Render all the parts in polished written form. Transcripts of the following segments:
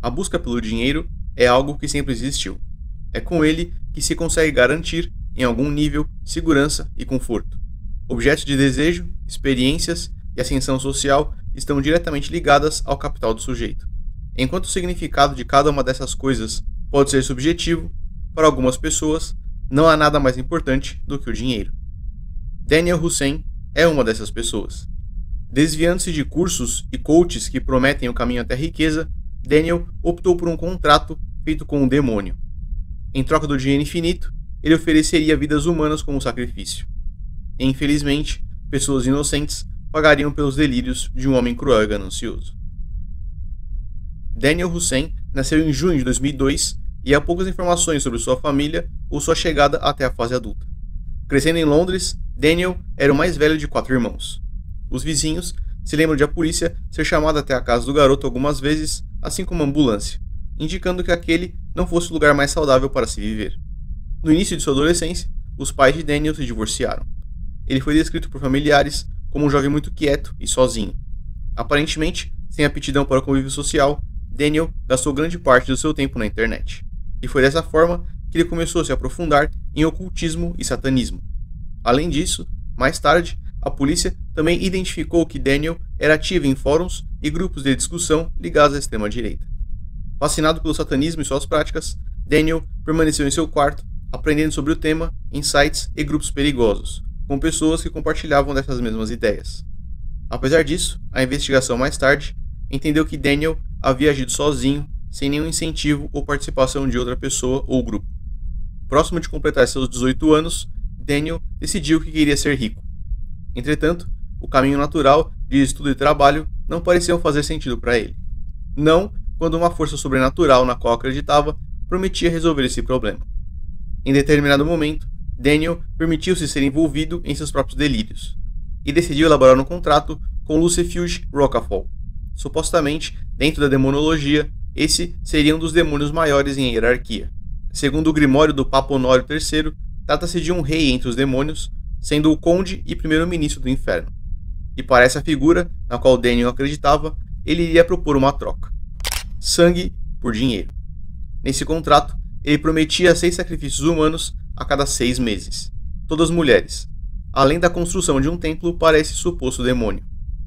A busca pelo dinheiro é algo que sempre existiu. É com ele que se consegue garantir, em algum nível, segurança e conforto. Objetos de desejo, experiências e ascensão social estão diretamente ligadas ao capital do sujeito. Enquanto o significado de cada uma dessas coisas pode ser subjetivo, para algumas pessoas, não há nada mais importante do que o dinheiro. Daniel Hussein é uma dessas pessoas. Desviando-se de cursos e coaches que prometem o caminho até a riqueza, Daniel optou por um contrato feito com um demônio. Em troca do dinheiro infinito, ele ofereceria vidas humanas como sacrifício. E, infelizmente, pessoas inocentes pagariam pelos delírios de um homem cruel e ganancioso. Daniel Hussein nasceu em junho de 2002 e há poucas informações sobre sua família ou sua chegada até a fase adulta. Crescendo em Londres, Daniel era o mais velho de 4 irmãos. Os vizinhos se lembram de a polícia ser chamada até a casa do garoto algumas vezes, assim como a ambulância, indicando que aquele não fosse o lugar mais saudável para se viver. No início de sua adolescência, os pais de Daniel se divorciaram. Ele foi descrito por familiares como um jovem muito quieto e sozinho. Aparentemente, sem aptidão para o convívio social, Daniel gastou grande parte do seu tempo na internet. E foi dessa forma que ele começou a se aprofundar em ocultismo e satanismo. Além disso, mais tarde, a polícia também identificou que Daniel era ativo em fóruns e grupos de discussão ligados à extrema-direita. Fascinado pelo satanismo e suas práticas, Daniel permaneceu em seu quarto, aprendendo sobre o tema em sites e grupos perigosos, com pessoas que compartilhavam dessas mesmas ideias. Apesar disso, a investigação mais tarde entendeu que Daniel havia agido sozinho, sem nenhum incentivo ou participação de outra pessoa ou grupo. Próximo de completar seus 18 anos, Daniel decidiu que queria ser rico. Entretanto, o caminho natural de estudo e trabalho não pareciam fazer sentido para ele. Não quando uma força sobrenatural na qual acreditava prometia resolver esse problema. Em determinado momento, Daniel permitiu-se ser envolvido em seus próprios delírios e decidiu elaborar um contrato com Lucifuge Rocafol. Supostamente, dentro da demonologia, esse seria um dos demônios maiores em hierarquia. Segundo o Grimório do Papa Honório III, trata-se de um rei entre os demônios, sendo o conde e primeiro-ministro do inferno. E para essa figura, na qual Daniel acreditava, ele iria propor uma troca: sangue por dinheiro. Nesse contrato, ele prometia 6 sacrifícios humanos a cada 6 meses, todas mulheres, além da construção de um templo para esse suposto demônio.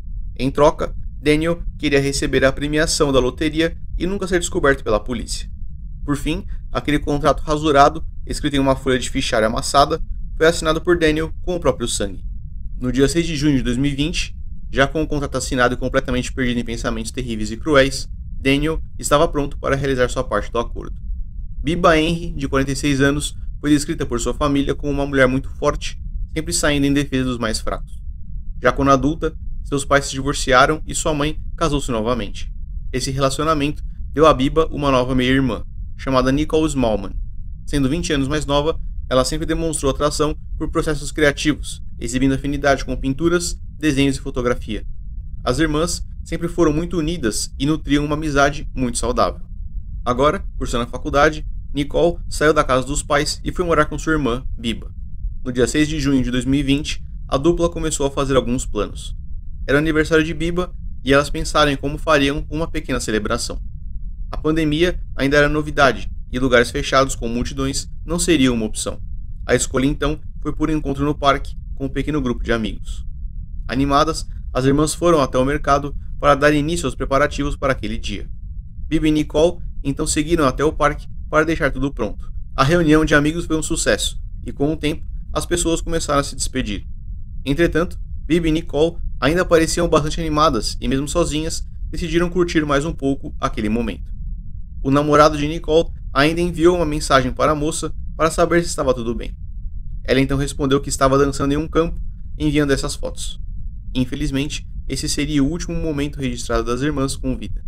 Em troca, Daniel queria receber a premiação da loteria e nunca ser descoberto pela polícia. Por fim, aquele contrato rasurado, escrito em uma folha de fichário amassada, foi assinado por Daniel com o próprio sangue. No dia 6 de junho de 2020, já com o contrato assinado e completamente perdido em pensamentos terríveis e cruéis, Daniel estava pronto para realizar sua parte do acordo. Biba Henry, de 46 anos, foi descrita por sua família como uma mulher muito forte, sempre saindo em defesa dos mais fracos. Já quando adulta, seus pais se divorciaram e sua mãe casou-se novamente. Esse relacionamento deu a Biba uma nova meia-irmã, chamada Nicole Smallman. Sendo 20 anos mais nova, ela sempre demonstrou atração por processos criativos, exibindo afinidade com pinturas, desenhos e fotografia. As irmãs sempre foram muito unidas e nutriam uma amizade muito saudável. Agora, cursando a faculdade, Nicole saiu da casa dos pais e foi morar com sua irmã, Biba. No dia 6 de junho de 2020, a dupla começou a fazer alguns planos. Era o aniversário de Biba e elas pensaram em como fariam uma pequena celebração. A pandemia ainda era novidade e lugares fechados com multidões não seriam uma opção. A escolha então foi por um encontro no parque com um pequeno grupo de amigos. Animadas, as irmãs foram até o mercado para dar início aos preparativos para aquele dia. Biba e Nicole então seguiram até o parque para deixar tudo pronto. A reunião de amigos foi um sucesso e, com o tempo, as pessoas começaram a se despedir. Entretanto, Biba e Nicole ainda pareciam bastante animadas e, mesmo sozinhas, decidiram curtir mais um pouco aquele momento. O namorado de Nicole ainda enviou uma mensagem para a moça para saber se estava tudo bem. Ela então respondeu que estava dançando em um campo, enviando essas fotos. Infelizmente, esse seria o último momento registrado das irmãs com vida.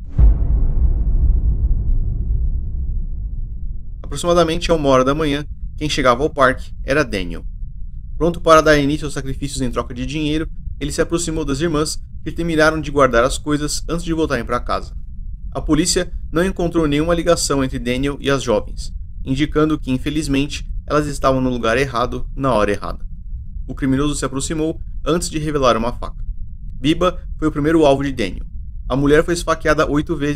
Aproximadamente a 1h da manhã, quem chegava ao parque era Daniel. Pronto para dar início aos sacrifícios em troca de dinheiro, ele se aproximou das irmãs, que terminaram de guardar as coisas antes de voltarem para casa. A polícia não encontrou nenhuma ligação entre Daniel e as jovens, indicando que, infelizmente, elas estavam no lugar errado, na hora errada. O criminoso se aproximou antes de revelar uma faca. Biba foi o primeiro alvo de Daniel. A mulher foi esfaqueada 8 vezes,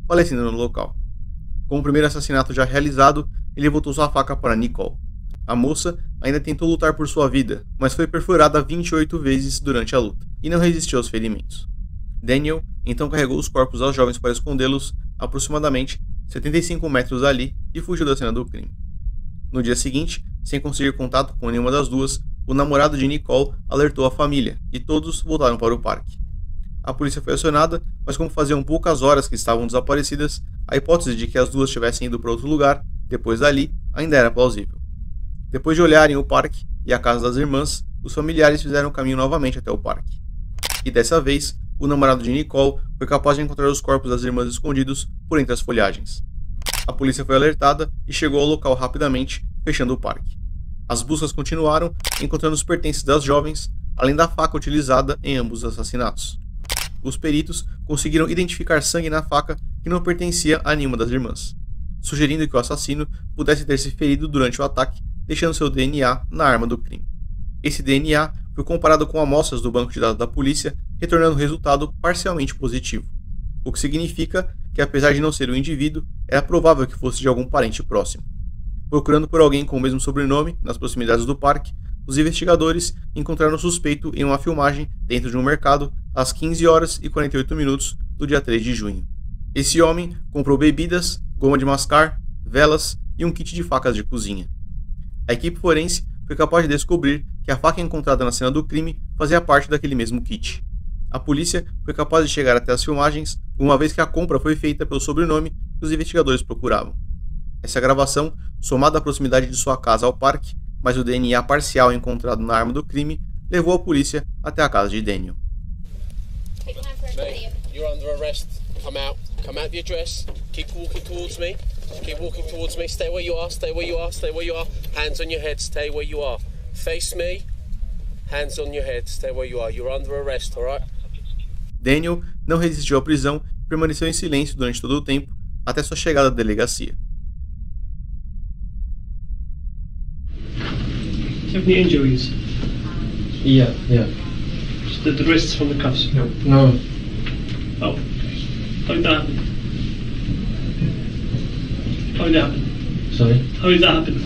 falecendo no local. Com o primeiro assassinato já realizado, ele voltou sua faca para Nicole. A moça ainda tentou lutar por sua vida, mas foi perfurada 28 vezes durante a luta, e não resistiu aos ferimentos. Daniel então carregou os corpos aos jovens para escondê-los aproximadamente 75 metros dali e fugiu da cena do crime. No dia seguinte, sem conseguir contato com nenhuma das duas, o namorado de Nicole alertou a família, e todos voltaram para o parque. A polícia foi acionada, mas como faziam poucas horas que estavam desaparecidas, a hipótese de que as duas tivessem ido para outro lugar, depois dali, ainda era plausível. Depois de olharem o parque e a casa das irmãs, os familiares fizeram o caminho novamente até o parque. E dessa vez, o namorado de Nicole foi capaz de encontrar os corpos das irmãs escondidos por entre as folhagens. A polícia foi alertada e chegou ao local rapidamente, fechando o parque. As buscas continuaram, encontrando os pertences das jovens, além da faca utilizada em ambos os assassinatos. Os peritos conseguiram identificar sangue na faca que não pertencia a nenhuma das irmãs, sugerindo que o assassino pudesse ter se ferido durante o ataque, deixando seu DNA na arma do crime. Esse DNA foi comparado com amostras do banco de dados da polícia, retornando um resultado parcialmente positivo, o que significa que, apesar de não ser o indivíduo, era provável que fosse de algum parente próximo. Procurando por alguém com o mesmo sobrenome nas proximidades do parque, os investigadores encontraram o suspeito em uma filmagem dentro de um mercado às 15 horas e 48 minutos do dia 3 de junho. Esse homem comprou bebidas, goma de mascar, velas e um kit de facas de cozinha. A equipe forense foi capaz de descobrir que a faca encontrada na cena do crime fazia parte daquele mesmo kit. A polícia foi capaz de chegar até as filmagens, uma vez que a compra foi feita pelo sobrenome que os investigadores procuravam. Essa gravação, somada à proximidade de sua casa ao parque, mas o DNA parcial encontrado na arma do crime, levou a polícia até a casa de Daniel. Mate, you're under arrest. Come out of your dress. Keep walking towards me. Keep walking towards me. Stay where you are. Stay where you are. Stay where you are. Hands on your head. Stay where you are. Face me. Hands on your head. Stay where you are. You're under arrest, all right? Daniel não resistiu à prisão e permaneceu em silêncio durante todo o tempo, até sua chegada à delegacia. Do you have any injuries? Yeah. The wrists from the cuffs? No. Oh. How did that happen? How did that happen? Sorry. How did that happen?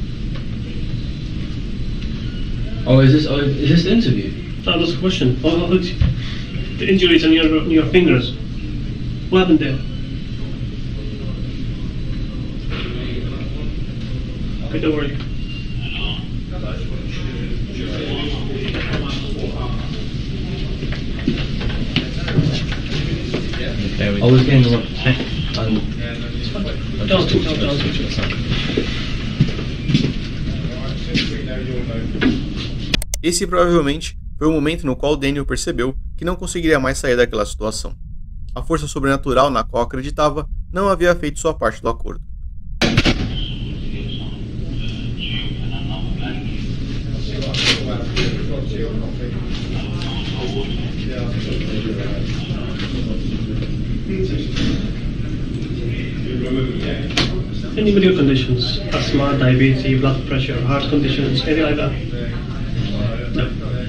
Oh, is this the interview? That was the question. How did the injuries on your fingers? What happened there? Okay, don't worry. I was getting the and Esse provavelmente foi o momento no qual Daniel percebeu que não conseguiria mais sair daquela situação. A força sobrenatural na qual acreditava não havia feito sua parte do acordo. Any medical conditions? Asthma, diabetes, blood pressure, heart conditions, anything like that? No.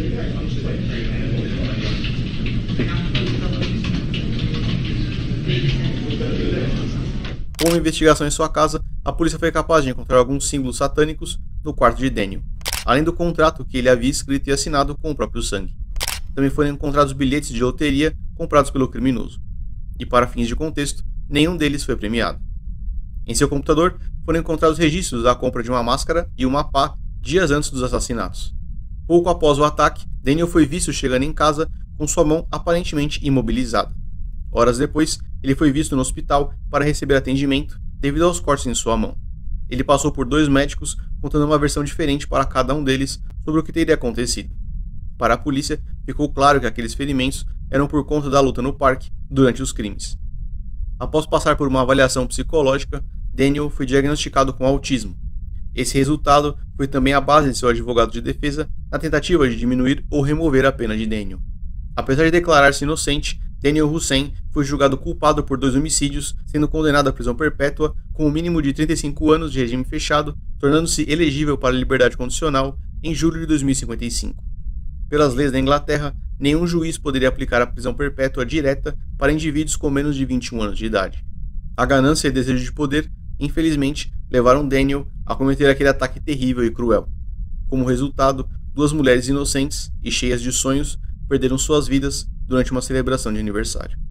Com uma investigação em sua casa, a polícia foi capaz de encontrar alguns símbolos satânicos no quarto de Daniel, além do contrato que ele havia escrito e assinado com o próprio sangue. Também foram encontrados bilhetes de loteria comprados pelo criminoso. E para fins de contexto, nenhum deles foi premiado. Em seu computador foram encontrados registros da compra de uma máscara e uma pá dias antes dos assassinatos. Pouco após o ataque, Daniel foi visto chegando em casa com sua mão aparentemente imobilizada. Horas depois, ele foi visto no hospital para receber atendimento devido aos cortes em sua mão. Ele passou por 2 médicos contando uma versão diferente para cada um deles sobre o que teria acontecido. Para a polícia, ficou claro que aqueles ferimentos eram por conta da luta no parque durante os crimes. Após passar por uma avaliação psicológica, Daniel foi diagnosticado com autismo. Esse resultado foi também a base de seu advogado de defesa na tentativa de diminuir ou remover a pena de Daniel. Apesar de declarar-se inocente, Daniel Hussein foi julgado culpado por 2 homicídios, sendo condenado à prisão perpétua com um mínimo de 35 anos de regime fechado, tornando-se elegível para a liberdade condicional em julho de 2055. Pelas leis da Inglaterra, nenhum juiz poderia aplicar a prisão perpétua direta para indivíduos com menos de 21 anos de idade. A ganância e desejo de poder, infelizmente, levaram Daniel a cometer aquele ataque terrível e cruel. Como resultado, 2 mulheres inocentes e cheias de sonhos perderam suas vidas durante uma celebração de aniversário.